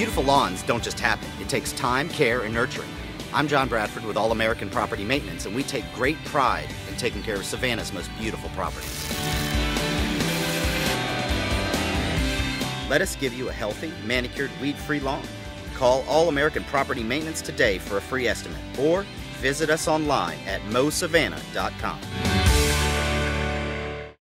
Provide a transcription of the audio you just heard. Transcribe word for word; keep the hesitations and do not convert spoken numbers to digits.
Beautiful lawns don't just happen. It takes time, care, and nurturing. I'm John Bradford with All American Property Maintenance, and we take great pride in taking care of Savannah's most beautiful properties. Let us give you a healthy, manicured, weed-free lawn. Call All American Property Maintenance today for a free estimate, or visit us online at mow savannah dot com.